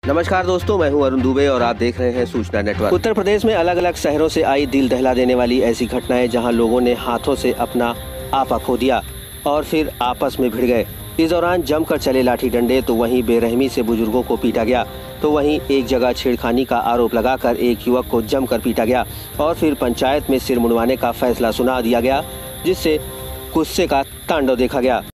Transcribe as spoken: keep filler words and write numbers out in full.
नमस्कार दोस्तों, मैं हूं अरुण दुबे और आप देख रहे हैं सूचना नेटवर्क। उत्तर प्रदेश में अलग अलग शहरों से आई दिल दहला देने वाली ऐसी घटनाएं जहां लोगों ने हाथों से अपना आपा खो दिया और फिर आपस में भिड़ गए। इस दौरान जमकर चले लाठी डंडे, तो वहीं बेरहमी से बुजुर्गों को पीटा गया, तो वहीं एक जगह छेड़खानी का आरोप लगाकर एक युवक को जमकर पीटा गया और फिर पंचायत में सिर मुंडवाने का फैसला सुना दिया गया, जिससे गुस्से का तांडव देखा गया।